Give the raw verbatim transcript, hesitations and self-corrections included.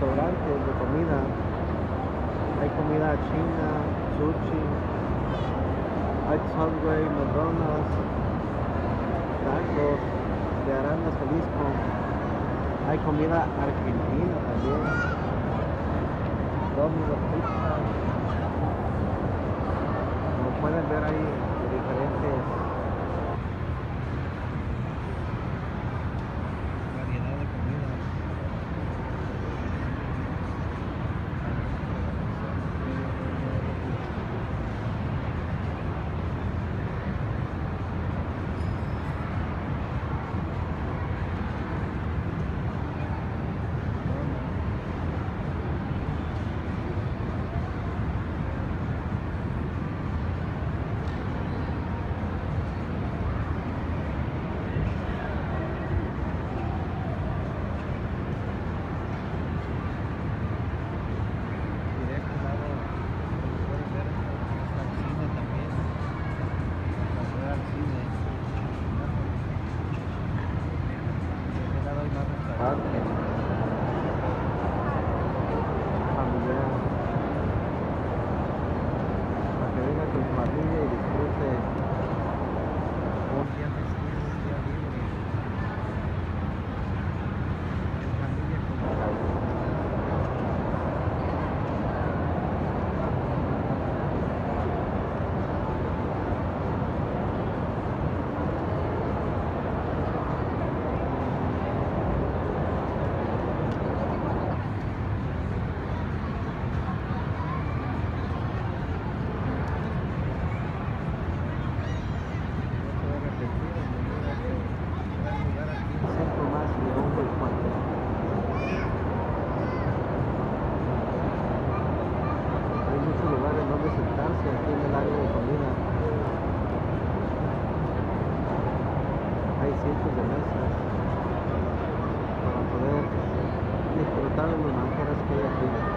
restaurantes de comida. Hay comida china, sushi, hay Subway, McDonald's, tacos de Arandas, Jalisco. Hay comida argentina también. Domino's Pizza. Como pueden ver ahí de diferentes variedad de comida. Familiar, para que venga con su familia y disfrute un día festivo, un día libre en familia con sentarse aquí en el área de comida. Hay cientos de mesas para poder disfrutar de los manjares que hay aquí.